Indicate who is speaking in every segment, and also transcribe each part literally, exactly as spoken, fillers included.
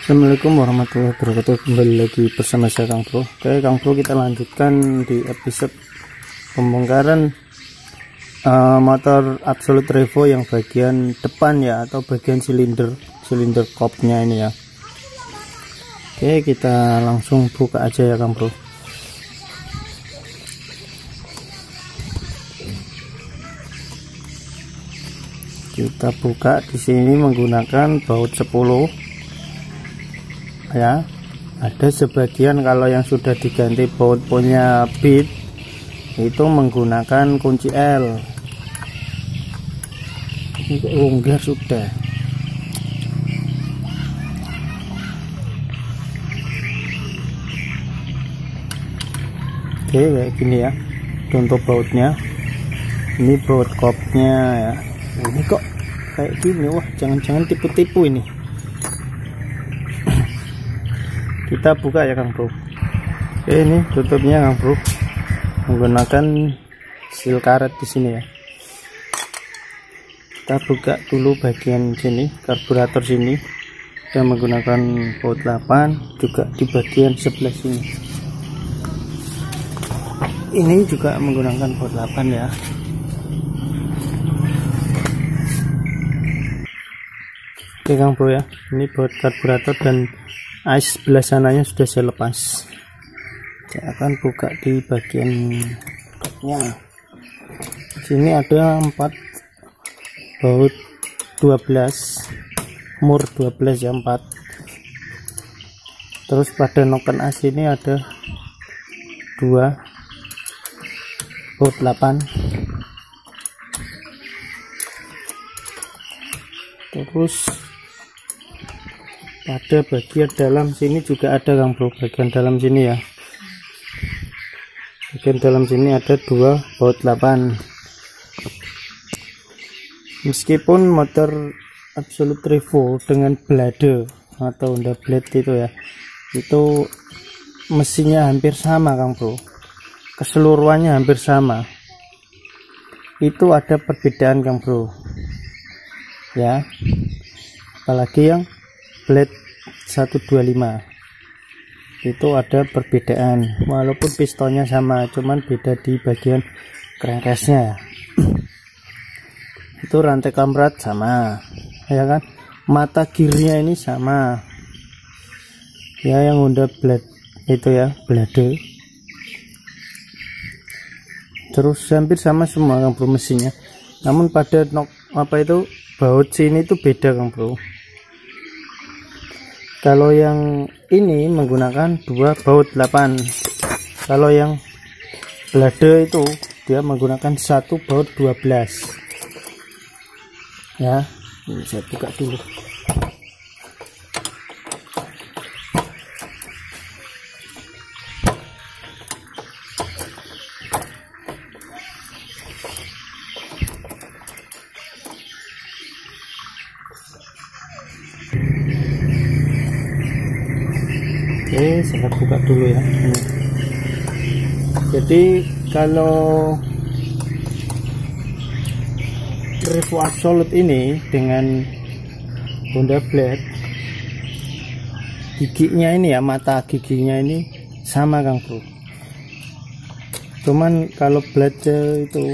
Speaker 1: Assalamualaikum warahmatullahi wabarakatuh. Kembali lagi bersama saya Kang Bro. Oke Kang Bro, kita lanjutkan di episode pembongkaran uh, motor Absolute Revo yang bagian depan ya, atau bagian silinder silinder kopnya ini ya. Oke, kita langsung buka aja ya Kang Bro. Kita buka di sini menggunakan baut sepuluh ya. Ada sebagian kalau yang sudah diganti baut punya bit itu menggunakan kunci L. Ini longgar sudah. Oke, kayak gini ya contoh bautnya. Ini baut kopnya ya. Ini kok kayak gini, wah jangan-jangan tipu-tipu ini. Kita buka ya Kang Bro. Oke, ini tutupnya Kang Bro, menggunakan seal karet di sini ya. Kita buka dulu bagian sini, karburator sini, dan menggunakan baut delapan, juga di bagian sebelah sini. Ini juga menggunakan baut delapan ya. Oke Kang Bro ya, ini baut karburator dan ice sebelah sananya sudah saya lepas. Saya akan buka di bagian kopnya. Sini ada empat baut dua belas, mur dua belas ya, empat. Terus pada noken as ini ada dua baut delapan. Terus pada bagian dalam sini juga ada Kang Bro, bagian dalam sini ya. Bagian dalam sini ada dua baut delapan. Meskipun motor Absolute Revo dengan blade atau Honda Blade itu ya, itu mesinnya hampir sama Kang Bro, keseluruhannya hampir sama. Itu ada perbedaan Kang Bro ya, apalagi yang blade seratus dua puluh lima itu ada perbedaan, walaupun pistonnya sama, cuman beda di bagian crankcase-nya. Itu rantai kamrat sama ya kan, mata gearnya ini sama ya, yang Honda Blade itu ya, blade. Terus hampir sama semua Kang Bro mesinnya, namun pada nok apa itu baut sini itu beda Kang Bro. Kalau yang ini menggunakan dua baut delapan, kalau yang blade itu dia menggunakan satu baut dua belas ya. Ini saya buka dulu. Oke, saya buka dulu ya. Jadi kalau Revo Absolute ini dengan Honda Blade, giginya ini ya, mata giginya ini sama Kang Bro. Cuman kalau Blade itu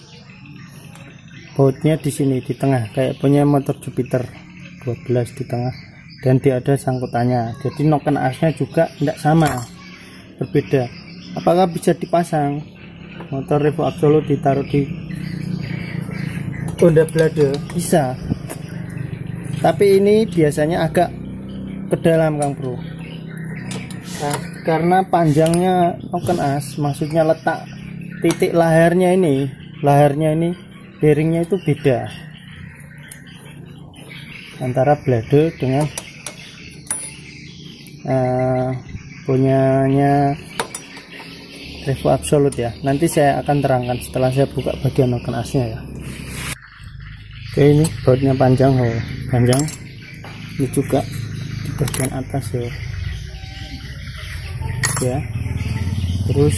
Speaker 1: bautnya di sini di tengah, kayak punya motor Jupiter dua belas di tengah, dan dia ada sangkutannya. Jadi noken asnya juga tidak sama, berbeda. Apakah bisa dipasang motor Revo Absolute ditaruh di Honda Blade? Bisa, tapi ini biasanya agak ke dalam Kang Bro. Nah, karena panjangnya noken as, maksudnya letak titik lahernya ini, lahernya ini bearingnya itu beda antara Blade dengan Uh, punyanya Revo Absolute ya. Nanti saya akan terangkan setelah saya buka bagian noken asnya ya. Oke, ini bautnya panjang, oh panjang. Ini juga di bagian atas ya. Ya. Terus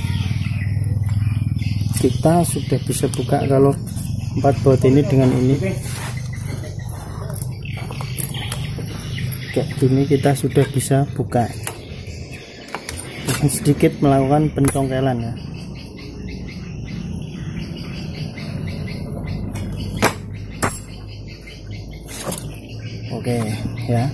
Speaker 1: kita sudah bisa buka kalau empat baut ini dengan ini. kayak gini kita sudah bisa buka dengan sedikit melakukan pencongkelan ya. Oke ya.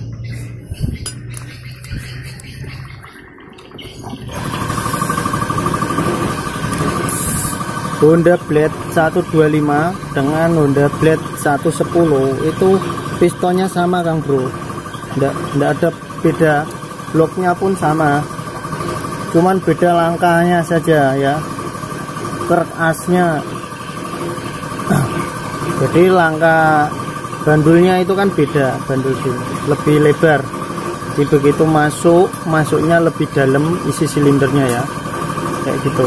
Speaker 1: Honda Blade seratus dua puluh lima dengan Honda Blade seratus sepuluh itu pistonnya sama Kang Bro, nggak nggak ada beda, bloknya pun sama, cuman beda langkahnya saja ya, kerek asnya. Jadi langkah bandulnya itu kan beda, bandul sini lebih lebar, jadi begitu masuk masuknya lebih dalam isi silindernya ya, kayak gitu.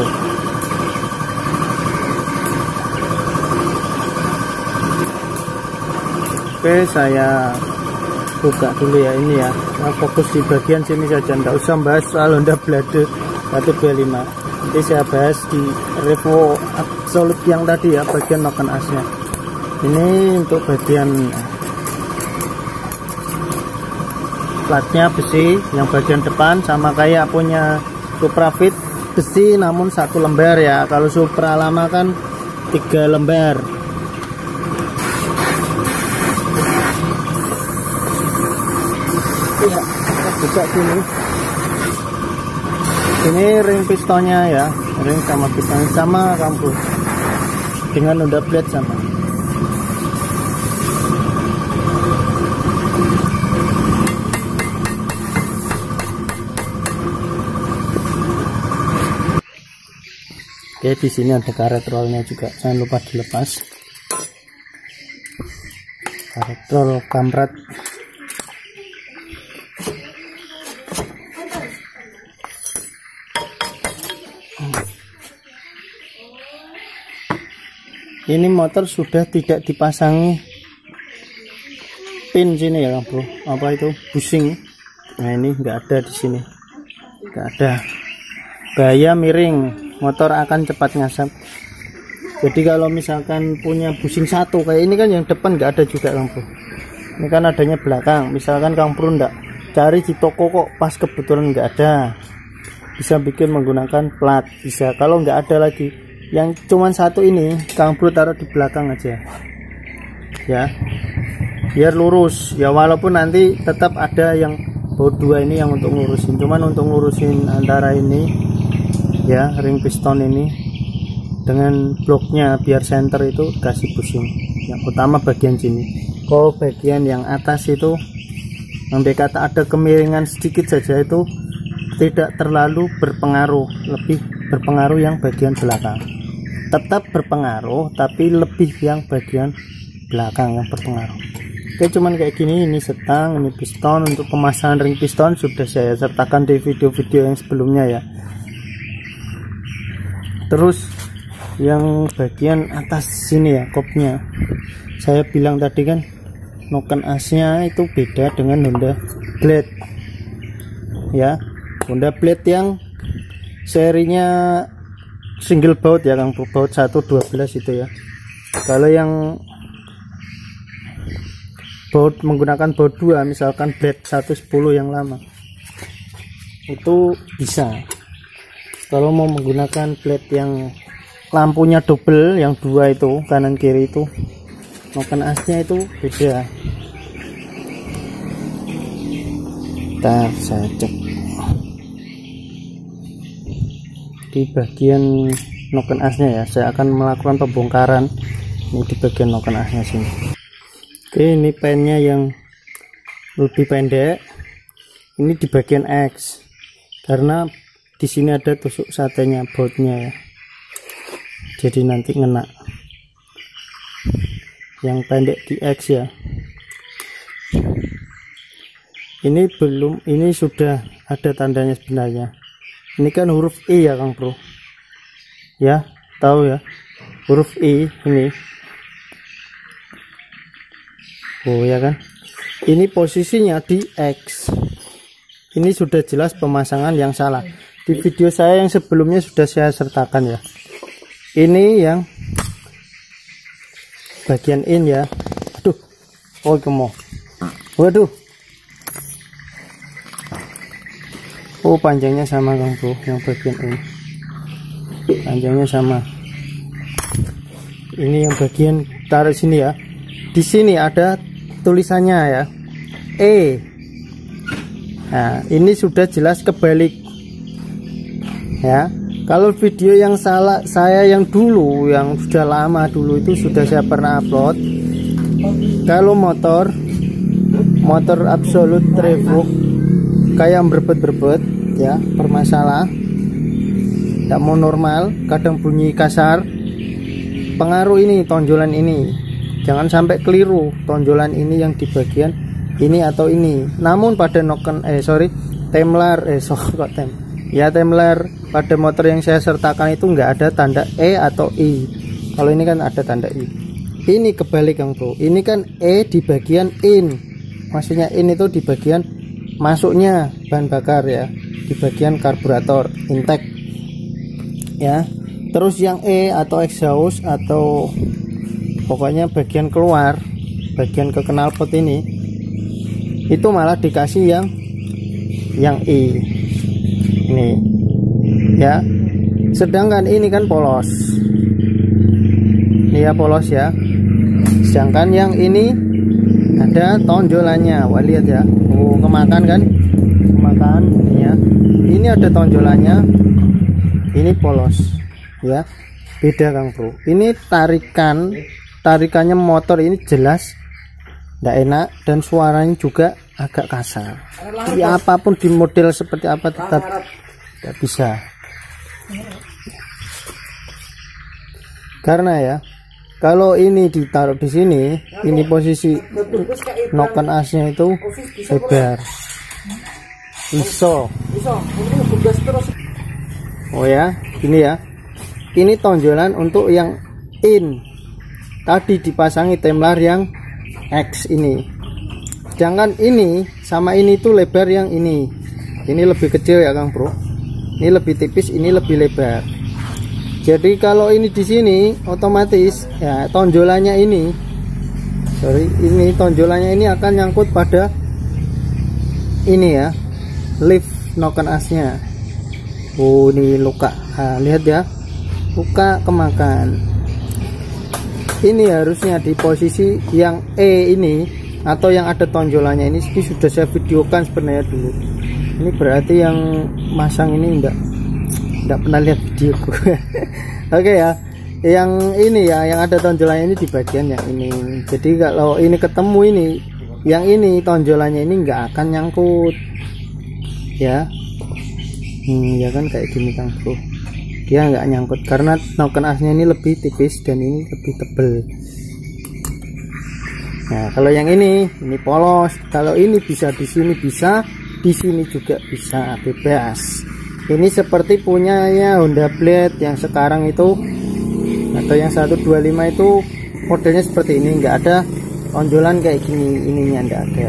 Speaker 1: Oke, saya buka dulu ya ini ya. Nah, fokus di bagian sini saja, nggak usah bahas soal Honda Blade seratus dua puluh lima. Nanti saya bahas di Revo Absolute yang tadi ya, bagian noken asnya. Ini untuk bagian platnya besi, yang bagian depan sama kayak punya Supra Fit, besi namun satu lembar ya. Kalau Supra lama kan tiga lembar. Ya, kita buka sini. Ini ring pistonnya ya, ring sama piston sama kampus dengan Honda Blade sama. Oke, di sini ada karet rollnya juga, jangan lupa dilepas. Karet roll kamrat. Ini motor sudah tidak dipasangi pin sini ya bro, apa itu bushing. Nah ini enggak ada di sini, enggak ada. Bahaya miring, motor akan cepat ngasap. Jadi kalau misalkan punya bushing satu kayak ini kan, yang depan enggak ada juga Kang Bro. Ini kan adanya belakang. Misalkan Kang Bro enggak cari di toko kok pas kebetulan enggak ada, bisa bikin menggunakan plat, bisa. Kalau enggak ada lagi yang cuman satu ini, Kang Bro taruh di belakang aja ya, biar lurus ya. Walaupun nanti tetap ada yang baut dua ini yang untuk ngurusin, cuman untuk ngurusin antara ini ya, ring piston ini dengan bloknya biar center itu kasih bushing yang utama bagian sini. Kalau bagian yang atas itu, andai kata ada kemiringan sedikit saja, itu tidak terlalu berpengaruh, lebih berpengaruh yang bagian belakang. Tetap berpengaruh tapi lebih yang bagian belakang yang berpengaruh. Oke, cuman kayak gini. Ini setang, ini piston. Untuk pemasangan ring piston sudah saya sertakan di video-video yang sebelumnya ya. Terus yang bagian atas sini ya, kopnya, saya bilang tadi kan noken asnya itu beda dengan Honda Blade ya. Honda Blade yang serinya single baut ya Kang, baut seratus dua belas itu ya. Kalau yang baut menggunakan baut dua, misalkan Blade seratus sepuluh yang lama, itu bisa. Kalau mau menggunakan Blade yang lampunya double, yang dua itu kanan kiri itu, noken asnya itu beda. Ntar saya cek di bagian noken asnya ya, saya akan melakukan pembongkaran ini di bagian noken asnya sini. Oke, ini pennya yang lebih pendek, ini di bagian X karena di sini ada tusuk satenya bautnya ya, jadi nanti ngena. Yang pendek di X ya, ini belum, ini sudah ada tandanya sebenarnya. Ini kan huruf I ya Kang Bro ya, tahu ya huruf I ini. Oh ya kan, ini posisinya di X. Ini sudah jelas pemasangan yang salah. Di video saya yang sebelumnya sudah saya sertakan ya. Ini yang bagian in ya. Aduh, oh kemo, waduh, Oh, panjangnya sama Kang Bro, yang bagian ini panjangnya sama. Ini yang bagian taruh sini ya. Di sini ada tulisannya ya, E. Nah, ini sudah jelas kebalik ya. Kalau video yang salah saya yang dulu, yang sudah lama dulu itu sudah saya pernah upload. Kalau motor motor Absolute Trevo kayak berbet-berbet ya, bermasalah, tidak mau normal, kadang bunyi kasar. Pengaruh ini tonjolan ini, jangan sampai keliru tonjolan ini yang di bagian ini atau ini. Namun pada noken eh sorry temlar eh sorry kok tem ya temlar pada motor yang saya sertakan itu nggak ada tanda E atau I. Kalau ini kan ada tanda I. Ini kebalik Kang Bro, ini kan E di bagian in, maksudnya in itu di bagian masuknya bahan bakar ya, di bagian karburator intake ya. Terus yang E atau exhaust atau pokoknya bagian keluar, bagian ke knalpot ini, itu malah dikasih yang yang I ini ya. Sedangkan ini kan polos, ini ya polos ya. Sedangkan yang ini ada tonjolannya. Wah, lihat ya, oh kemakan kan, kemakan ya. Ini ada tonjolannya, ini polos ya, beda Kang Bro. Ini tarikan tarikannya motor ini jelas tidak enak dan suaranya juga agak kasar ya. Apapun di model seperti apa tetap tidak bisa, karena ya kalau ini ditaruh di sini, ini posisi noken asnya itu lebar iso. Oh ya, ini ya, ini tonjolan untuk yang in, tadi dipasangi temlar yang X ini. Sedangkan ini sama ini tuh lebar yang ini. Ini lebih kecil ya Kang Bro. Ini lebih tipis, ini lebih lebar. Jadi kalau ini di sini otomatis ya tonjolannya ini, sorry, ini tonjolannya ini akan nyangkut pada ini ya, lift noken asnya. Oh, ini luka. Nah, lihat ya, luka kemakan. Ini harusnya di posisi yang E ini atau yang ada tonjolannya ini, ini sudah saya videokan sebenarnya dulu. Ini berarti yang masang ini enggak enggak pernah lihat videoku. Oke ya, yang ini ya, yang ada tonjolannya ini di bagian yang ini. Jadi kalau ini ketemu ini, yang ini tonjolannya ini enggak akan nyangkut ya. Hmm, ya kan kayak gini Kang Bro, dia nggak nyangkut karena noken asnya ini lebih tipis dan ini lebih tebel. Nah, kalau yang ini ini polos. Kalau ini bisa di sini, bisa di sini juga bisa, bebas. Ini seperti punyanya Honda Blade yang sekarang itu atau yang seratus dua puluh lima itu modelnya seperti ini, nggak ada tonjolan kayak gini, ininya nggak ada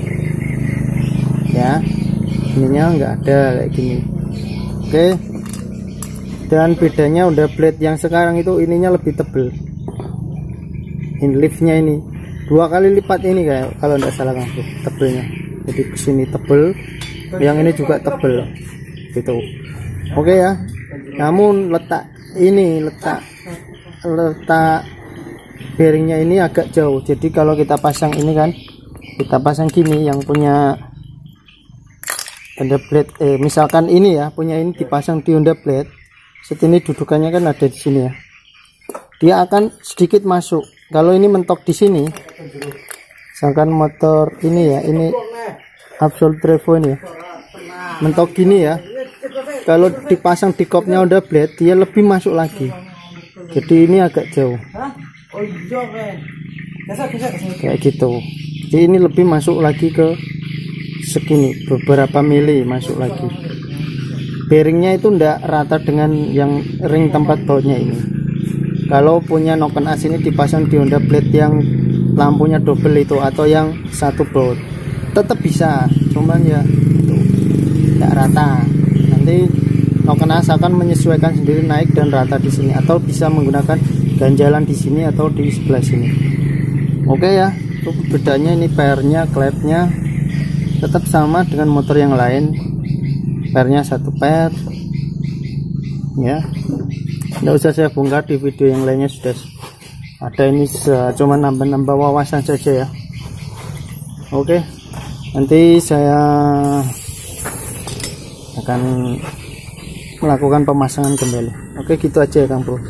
Speaker 1: ya, ininya nggak ada kayak gini. Oke, dan bedanya Honda Blade yang sekarang itu ininya lebih tebel, ini liftnya ini dua kali lipat ini kayak kalau tidak salah Kang Bro, tebelnya. Jadi kesini tebel, yang ini juga tebel gitu. Oke ya, namun letak ini letak letak bearingnya ini agak jauh. Jadi kalau kita pasang ini kan, kita pasang gini, yang punya Honda Blade eh misalkan ini ya, punya ini dipasang di Honda Blade, set ini dudukannya kan ada di sini ya, dia akan sedikit masuk. Kalau ini mentok di sini, misalkan motor ini ya, ini Absolute Trevo ini ya, mentok gini ya, kalau dipasang di kopnya Honda Blade dia lebih masuk lagi. Jadi ini agak jauh kayak gitu. Jadi ini lebih masuk lagi ke segini, beberapa mili masuk lagi. Bearingnya itu ndak rata dengan yang ring tempat bautnya ini. Kalau punya noken as ini dipasang di Honda Blade yang lampunya double itu atau yang satu baut, tetap bisa, cuman ya itu ndak rata. Nanti noken as akan menyesuaikan sendiri naik dan rata di sini, atau bisa menggunakan ganjalan di sini atau di sebelah sini. Oke ya, itu bedanya. Ini pairnya, klepnya tetap sama dengan motor yang lain. pernya satu per ya, nggak usah saya bongkar, di video yang lainnya sudah ada. Ini cuma nambah-nambah wawasan saja ya. Oke, nanti saya akan melakukan pemasangan kembali. Oke, gitu aja ya Kang Bro.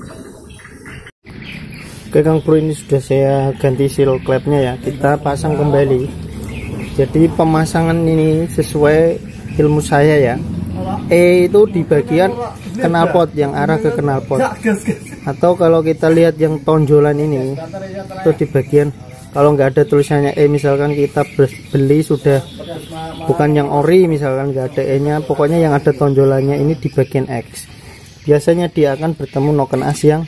Speaker 1: Oke Kang Bro, ini sudah saya ganti seal klepnya ya, kita pasang kembali. Jadi pemasangan ini sesuai ilmu saya ya, E itu di bagian knalpot, yang arah ke knalpot. Atau kalau kita lihat yang tonjolan ini itu di bagian, kalau nggak ada tulisannya E, misalkan kita beli sudah bukan yang ori, misalkan nggak ada E nya, pokoknya yang ada tonjolannya ini di bagian X. Biasanya dia akan bertemu noken as yang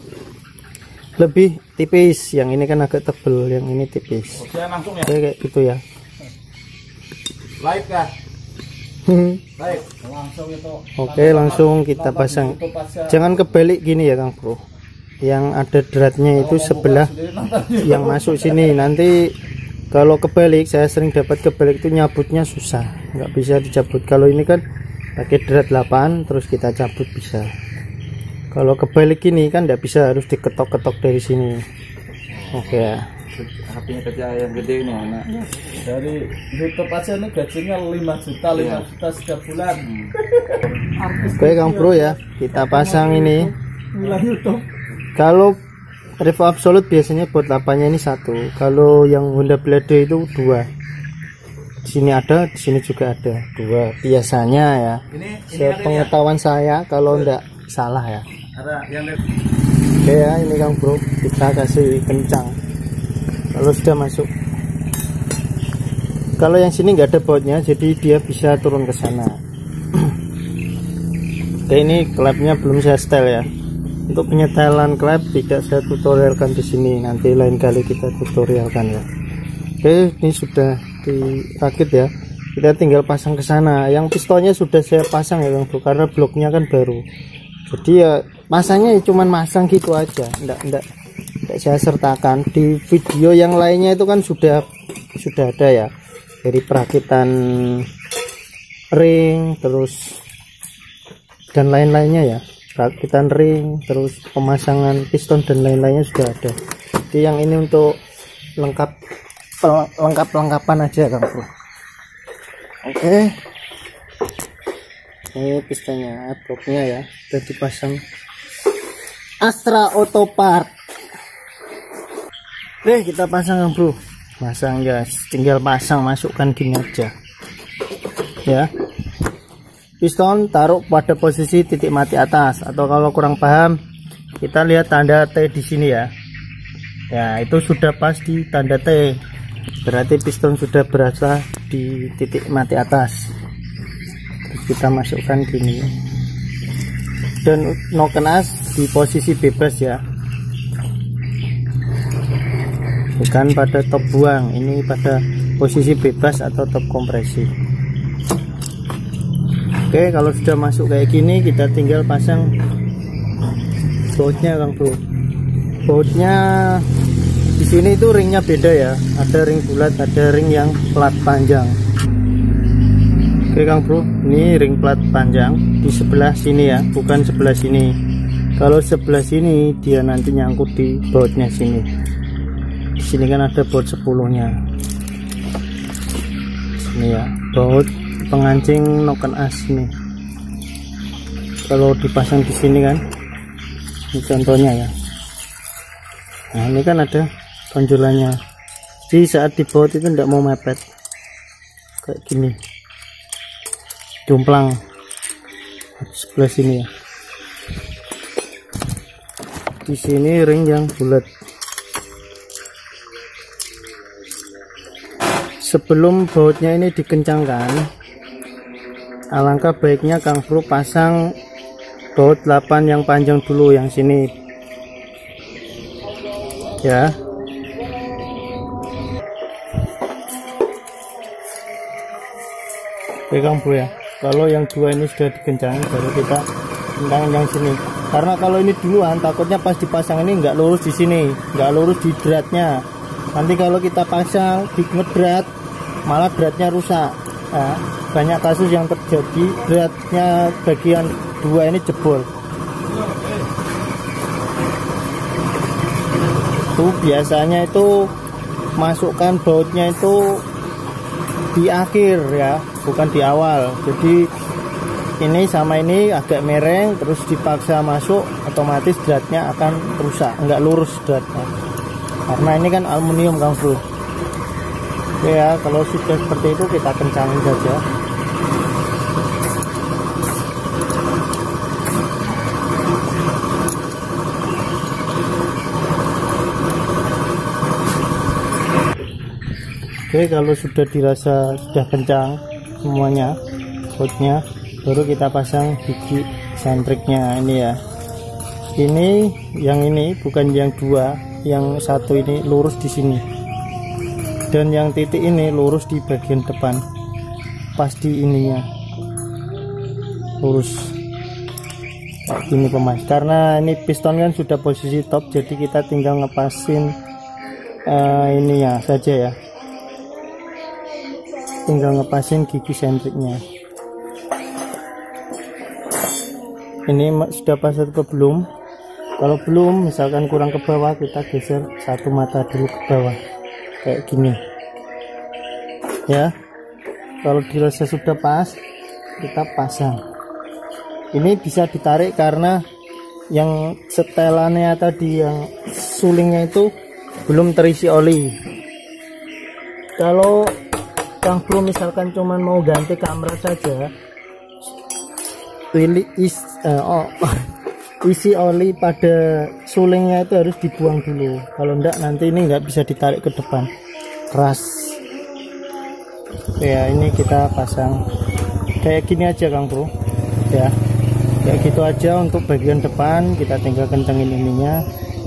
Speaker 1: lebih tipis, yang ini kan agak tebel, yang ini tipis. Oke, langsung ya. Oke, kayak gitu ya. Live kah? Live. Langsung itu. Oke, langsung kita pasang. Jangan kebalik gini ya Kang Bro. Yang ada dratnya itu sebelah yang masuk sini. Nanti kalau kebalik, saya sering dapat kebalik itu nyabutnya susah, nggak bisa dicabut. Kalau ini kan pakai drat delapan terus kita cabut bisa. Kalau kebalik ini kan nggak bisa, harus diketok-ketok dari sini. Oke ya. H P-nya kerja yang gede ini anak. Dari YouTube aja nih gajinya lima juta, lima juta setiap bulan. Oke Kang Bro ya, kita pasang ini. Kalau Revo Absolute biasanya buat delapannya ini satu. Kalau yang Honda Blade itu dua. Di sini ada, di sini juga ada dua. Biasanya ya. Sepengetahuan saya, kalau enggak salah ya. Oke ya, ini Kang Bro, kita kasih kencang. Kalau sudah masuk. Kalau yang sini nggak ada bautnya, jadi dia bisa turun ke sana. Oke, ini klepnya belum saya setel ya. Untuk penyetelan klep tidak saya tutorialkan di sini, nanti lain kali kita tutorialkan ya. Oke, ini sudah dirakit ya. Kita tinggal pasang ke sana. Yang pistonnya sudah saya pasang ya Kang Bro, karena bloknya kan baru. Jadi ya masangnya cuman masang gitu aja, enggak enggak enggak saya sertakan. Di video yang lainnya itu kan sudah sudah ada ya, dari perakitan ring terus dan lain-lainnya ya, perakitan ring terus pemasangan piston dan lain-lainnya sudah ada. Jadi yang ini untuk lengkap lengkap lengkapan aja Kang Bro. Oke, ini pistonnya, bloknya ya sudah dipasang Astra Auto Part. Oke, kita pasang Kang Bro. Pasang ya, tinggal pasang, masukkan gini aja ya. Piston taruh pada posisi titik mati atas, atau kalau kurang paham kita lihat tanda T di sini ya. Ya, itu sudah pas di tanda T, berarti piston sudah berada di titik mati atas. Terus kita masukkan gini, dan noken as di posisi bebas ya, bukan pada top buang, ini pada posisi bebas atau top kompresi. Oke, kalau sudah masuk kayak gini, kita tinggal pasang bautnya Kang Bro. Bautnya di sini itu ringnya beda ya, ada ring bulat, ada ring yang plat panjang. Oke Kang Bro, ini ring plat panjang di sebelah sini ya, bukan sebelah sini. Kalau sebelah sini dia nanti nyangkut di bautnya sini. Di sini kan ada baut sepuluhnya. Ini ya, baut pengancing noken as nih. Kalau dipasang di sini kan, ini contohnya ya. Nah, ini kan ada tonjolannya. Jadi saat dibaut itu tidak mau mepet, kayak gini, jomplang sebelah sini ya. Di sini ring yang bulat. Sebelum bautnya ini dikencangkan, alangkah baiknya Kang Bro pasang baut delapan yang panjang dulu, yang sini ya. Oke Kang Bro ya, kalau yang dua ini sudah dikencangkan, baru kita kencangkan yang sini. Karena kalau ini duluan, takutnya pas dipasang ini nggak lurus di sini, nggak lurus di dratnya. Nanti kalau kita pasang di ngedrat, malah dratnya rusak. Nah, banyak kasus yang terjadi beratnya bagian dua ini jebol. Itu biasanya itu masukkan bautnya itu di akhir ya, bukan di awal. Jadi ini sama ini agak mereng, terus dipaksa masuk, otomatis dratnya akan rusak, nggak lurus dratnya. Karena ini kan aluminium Kang Bro. Oke ya, kalau sudah seperti itu kita kencangin saja. Oke, kalau sudah dirasa sudah kencang semuanya bautnya, baru kita pasang gigi sentriknya ini ya. Ini yang ini bukan yang dua, yang satu ini lurus di sini, dan yang titik ini lurus di bagian depan, pas di ininya lurus kayak gini pemas. Karena ini piston kan sudah posisi top, jadi kita tinggal ngepasin uh, ininya saja ya, tinggal ngepasin gigi sentriknya. Ini sudah pas atau belum? Kalau belum, misalkan kurang ke bawah, kita geser satu mata dulu ke bawah kayak gini ya. Kalau dirasa sudah pas, kita pasang. Ini bisa ditarik karena yang setelannya tadi, yang sulingnya itu belum terisi oli. Kalau Kang Bro misalkan cuman mau ganti kamera saja, pilih is uh, oh, isi oli pada sulingnya itu harus dibuang dulu. Kalau enggak nanti ini nggak bisa ditarik ke depan, keras ya. Ini kita pasang kayak gini aja Kang Bro ya, kayak gitu aja. Untuk bagian depan kita tinggal kencengin ininya,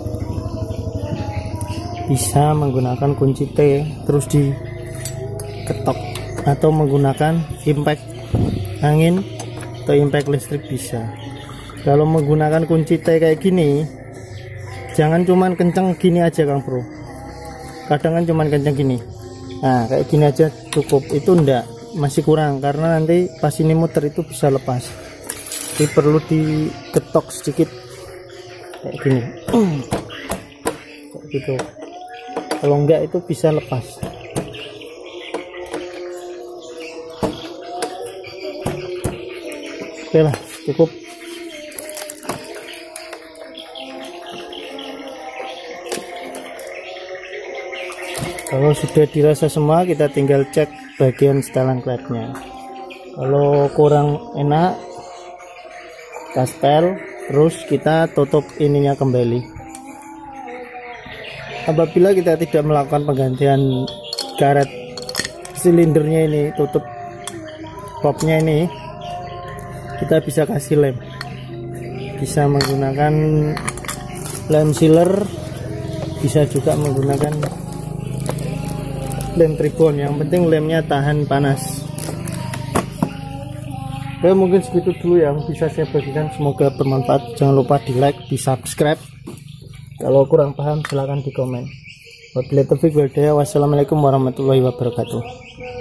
Speaker 1: bisa menggunakan kunci T terus diketok, atau menggunakan impact angin atau impact listrik bisa. Kalau menggunakan kunci T kayak gini, jangan cuman kenceng gini aja Kang Bro. Kadang kan cuman kenceng gini, nah kayak gini aja cukup. Itu enggak, masih kurang, karena nanti pas ini muter itu bisa lepas. Jadi perlu diketok sedikit kayak gini kayak gitu. Kalau enggak itu bisa lepas. Oke lah, cukup. Kalau sudah dirasa semua, kita tinggal cek bagian setelan kletnya. Kalau kurang enak, kita setel, terus kita tutup ininya kembali. Apabila kita tidak melakukan penggantian karet silindernya ini, tutup popnya ini, kita bisa kasih lem, bisa menggunakan lem sealer, bisa juga menggunakan lem tribon. Yang penting lemnya tahan panas. Oke, mungkin segitu dulu yang bisa saya bagikan, semoga bermanfaat. Jangan lupa di like, di subscribe. Kalau kurang paham silahkan di komen. Wabillahi taufiq wal hidayah. Wassalamualaikum warahmatullahi wabarakatuh.